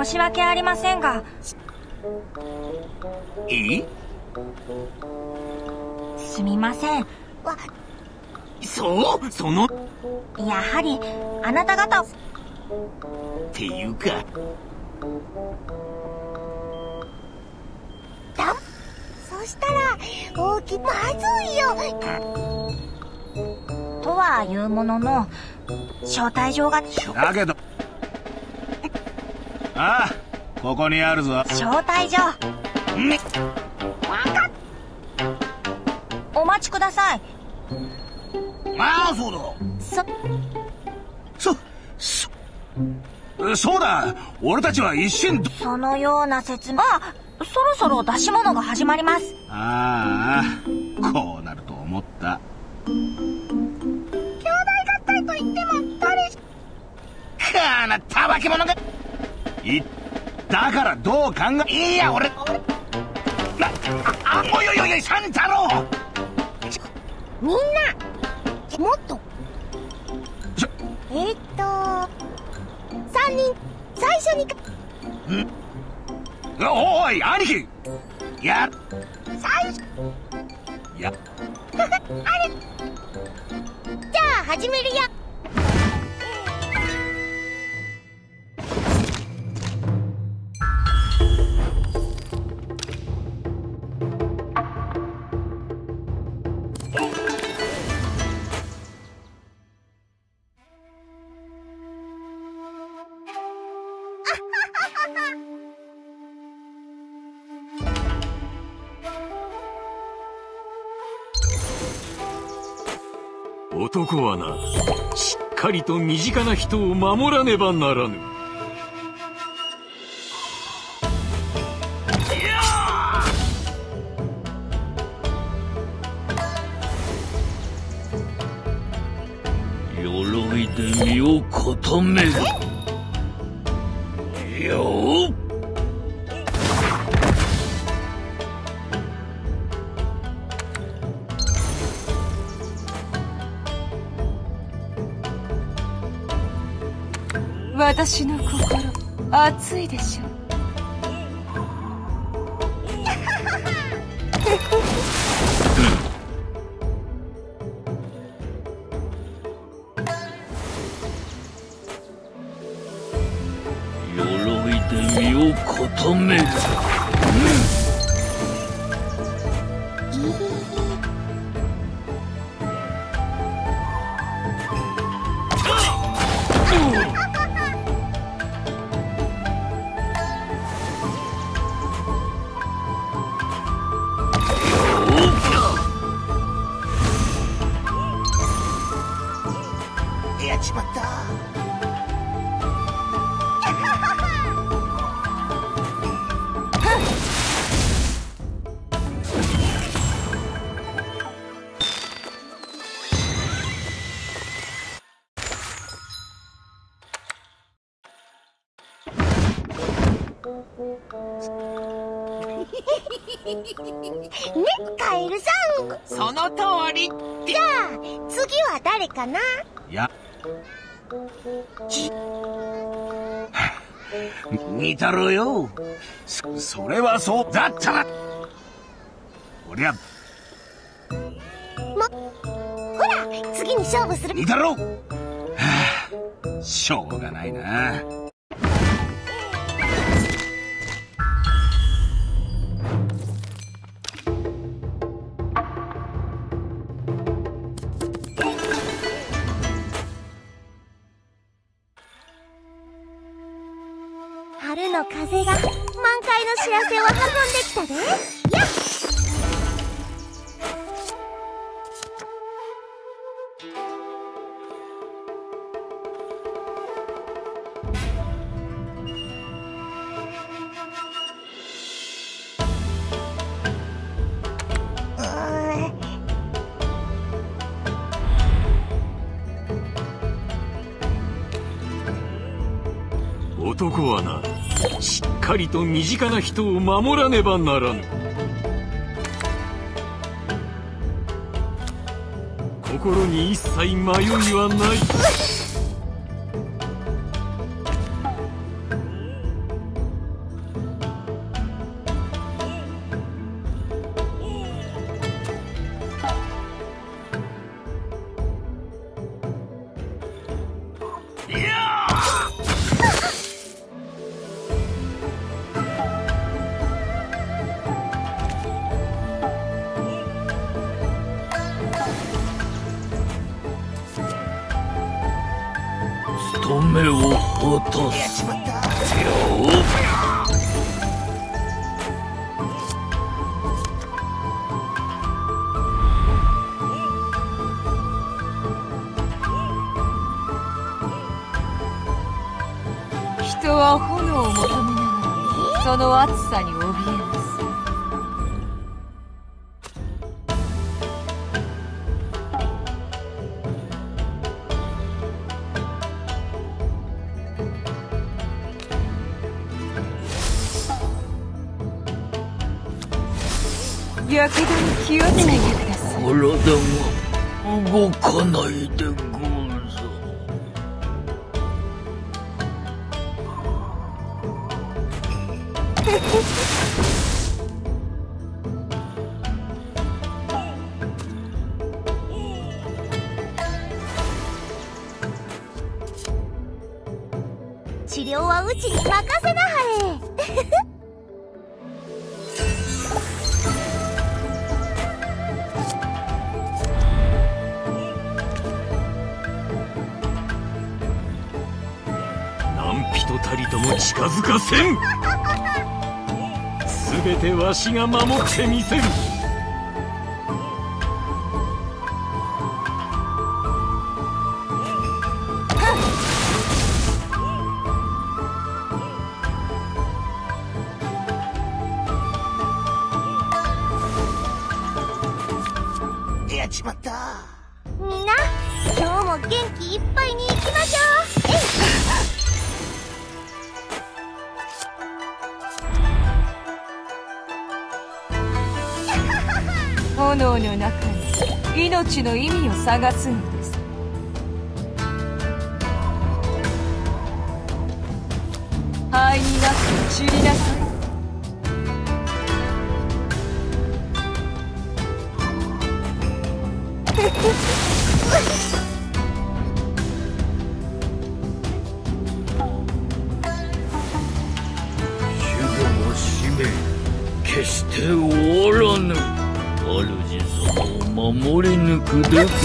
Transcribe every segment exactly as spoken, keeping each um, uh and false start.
申し訳ありませんが。 え？ すみません。わ、 そう？そのやはりあなた方っていうか、 だ、そしたら大きまずいよとは言うものの、招待状が。 だけど、ああ、ここにあるぞ。 招待状。 ね、 わかっお待ちください。 ああ、そうだ。 そ、 そ、そ、そうだ。俺たちは一心。 そのような説明。あ、そろそろ出し物が始まります。 ああ、こうなると思った。 兄弟合体と言っても誰しかな、たわけ者が。 い、だからどう考え、 いや、俺、な、あ、おいおいおいおい、三太郎。 みんなもっとえー、っと三人最初にかんおい、兄貴。 や、 最初や、 あれじゃあ始めるよ。 男はな、しっかりと身近な人を守らねばならぬ。 鎧で身を固める。よっ。 私の心、熱いでしょ。 鎧で身を固める。やっちまった。 ね、カエルさん。 その通り。 じゃあ次は誰かな。 や、 似たろよ。 そ、それはそうだったら。 俺はも、ほら次に勝負する。 似たろう。はあ、しょうがないな。 春の風が満開の知らせを運んできたで。やっ。 男はな、しっかりと身近な人を守らねばならぬ。心に一切迷いはない。 目を落とす。 やっちまった。 よ人は炎を求めながらその熱さに怯えます。やけどに気をつけてください。 体が動かないでござる。 治療はうちに任せなはれ。 何人たりとも近づかせん。すべてわしが守ってみせる。 やっちまった。 みんな今日も元気いっぱいに行きましょう。えい。 炎の中に命の意味を探すのです。灰になって散りなさい。 守護の使命決して終わらぬ。主様を守り抜くでござる。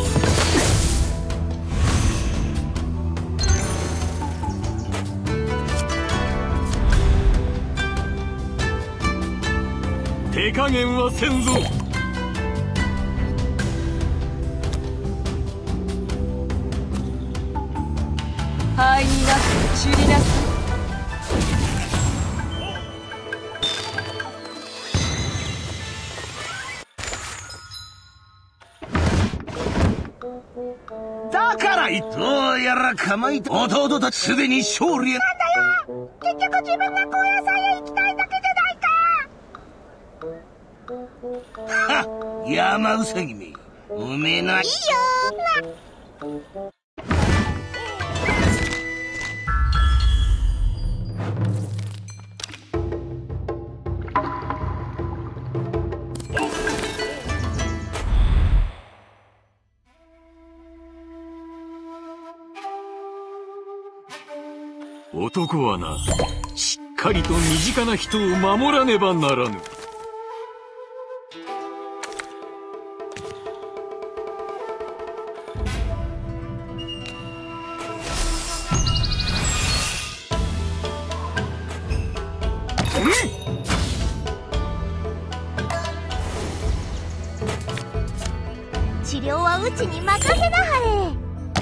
手加減はせんぞ。 灰になって散りなさい。 だからいどうやらかまいと弟たちすでに勝利へ。 なんだよ、結局自分が高野山へ行きたいだけじゃないか。 はっ、山うさぎめ、おめえないいよ男はな、しっかりと身近な人を守らねばならぬ。 治療はうちに任せなはれ。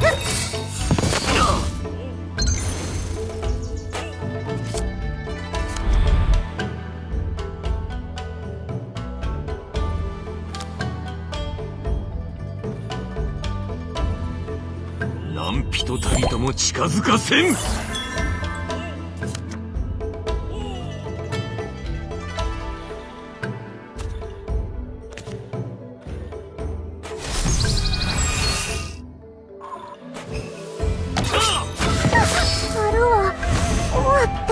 何人たりとも近づかせん。 春は終わった。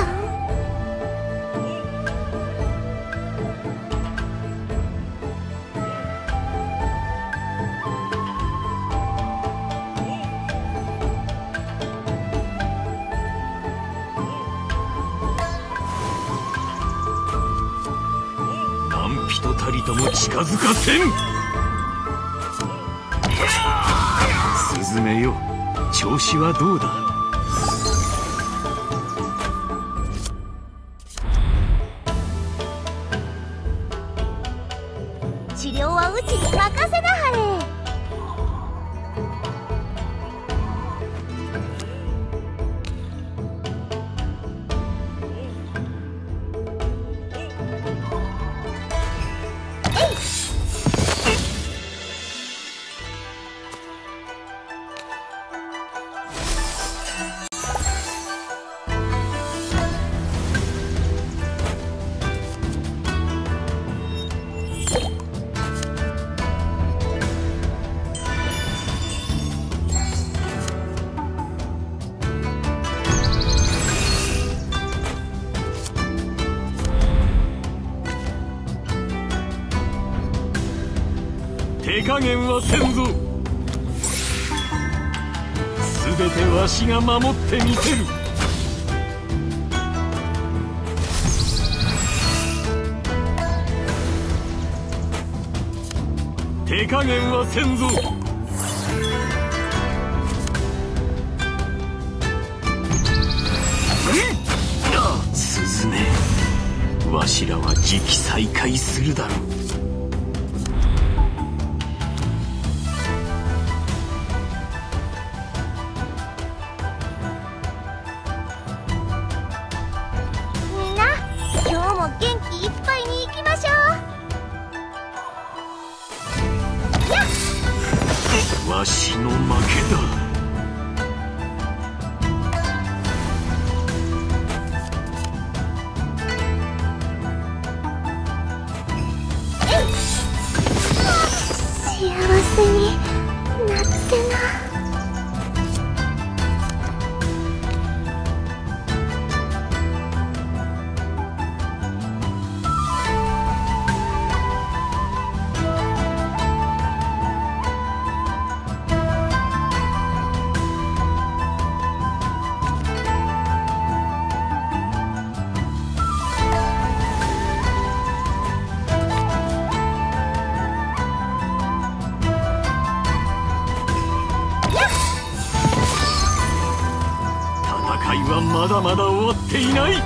何人たりとも近づかせん。スズメよ、調子はどうだ。 うちに任せなはれ。 手加減はせんぞ。すべてわしが守ってみせる。手加減はせんぞ。スズメ、わしらは次期再会するだろう。わしの負けだ。 幸せになってな。戦いはまだまだ終わっていない。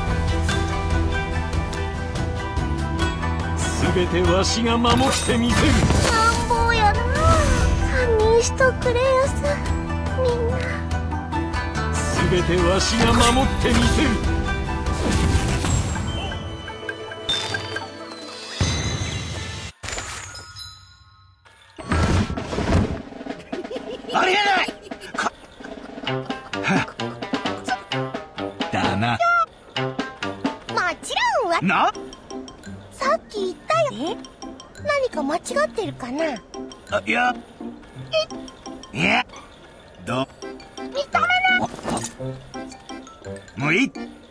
すべてわしが守ってみせる。 乱暴やな。堪忍しとくれやす、みんな。 すべてわしが守ってみせる。 ありえない。だな。 もちろんわ。 な。 さっき言ったよ。何か間違ってるかな。 あ、いや。いや。ど。 見た目な。 もういい。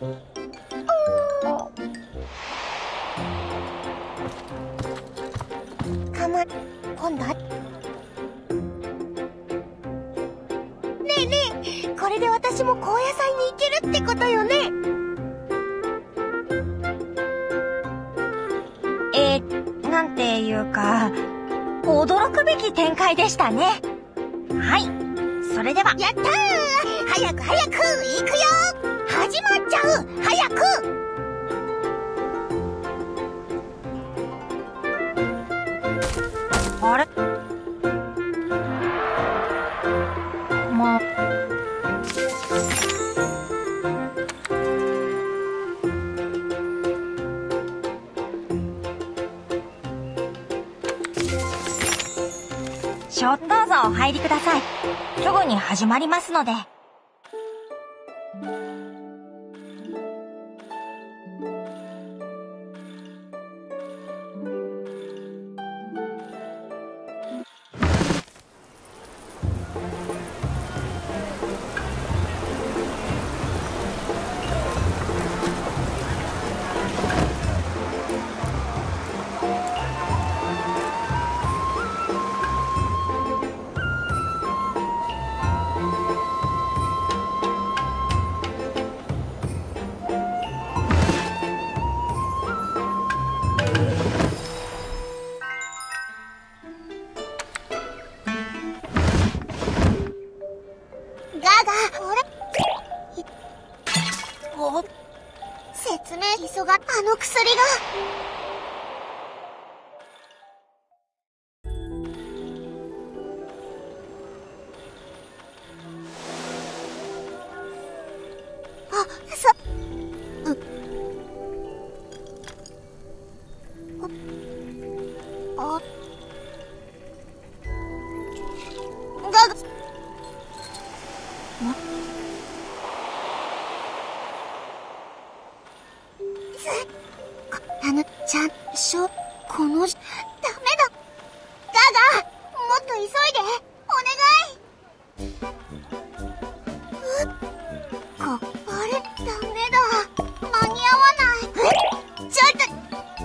かま。今度は。ねえねえ、これで私も高野菜に行けるってことよね。 えー、なんていうか、驚くべき展開でしたね。はい、それでは。 やったー。早く早く行くよ。始まっちゃう。早く。 あれ？もう。ショットどうぞお入りください。すぐに始まりますので。 説明急があの薬が。 あの、ちゃん、しょ、この、ダメだ。ガガ、もっと急いで、お願い。うっ、こ、あれ、ダメだ。間に合わない。ちょっと。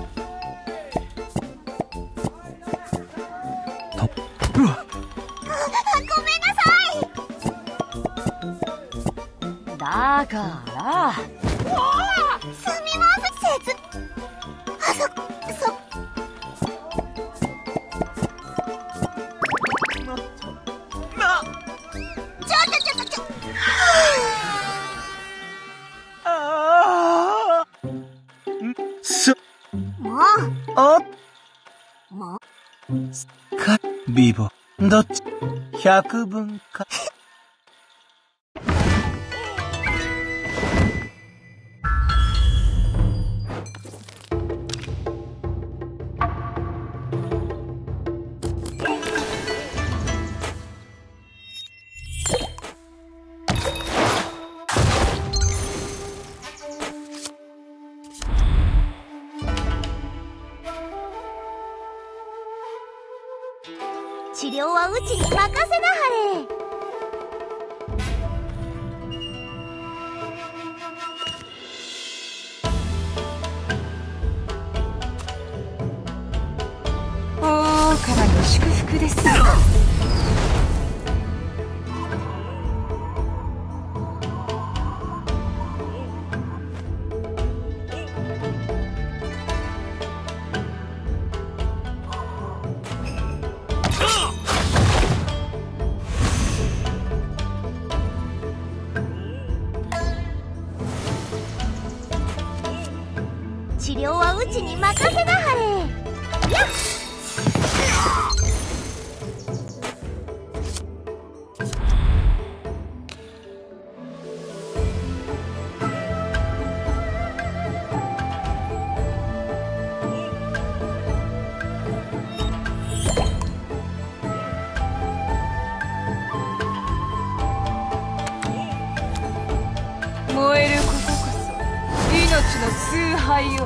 うわ。 ごめんなさい。 だから。 すみません、せつ。あ、そ、そ。 ま、ま、 ちょっとちょっとちょ。 ああ。ん、す、 もう、 あ、 もう。 か、ビボ。どっち、百分か。 治療はうちに任せなはれ。 王からの祝福です。 治療はうちに任せなはれ。やっ。 燃えることこそ命の崇拝よ。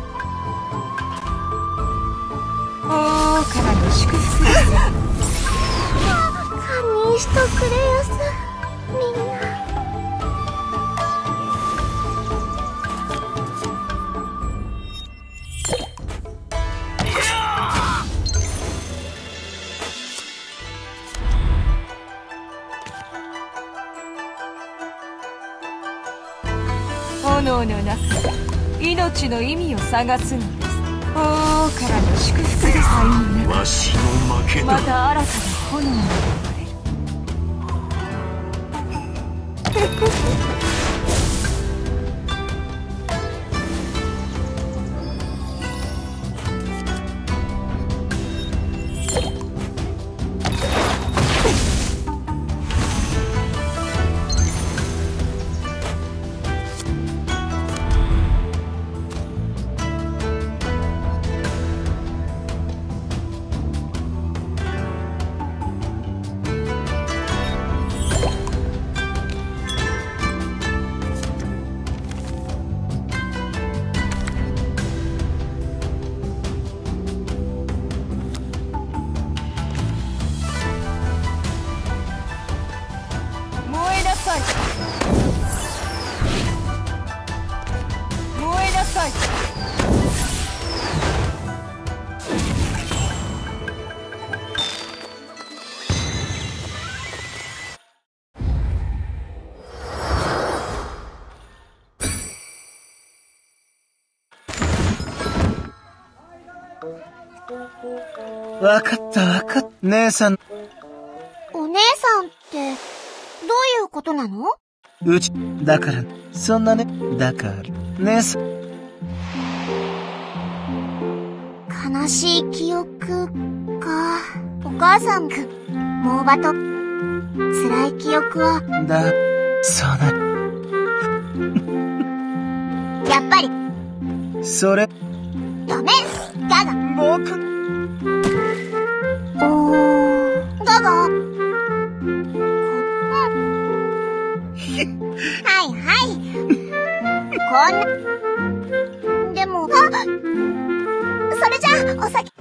王からの祝福です。 堪忍しとくれやす、みんな。 炎の中、命の意味を探すのです。王からの祝福です。 わしの負けだ。 また新たな炎が生まれる。燃えなさい。燃えなさい。 わかったわかった。姉さん。 お姉さんって、どういうことなの？ うち、だから、そんなね、だから、姉さん。 悲しい記憶か。お母さんが、モーバと、辛い記憶は、 だ、そうだ。 やっぱり、 それ、 ダメ！ガガ！ 僕、 おー、ガガ？はいはい。こんな、 お酒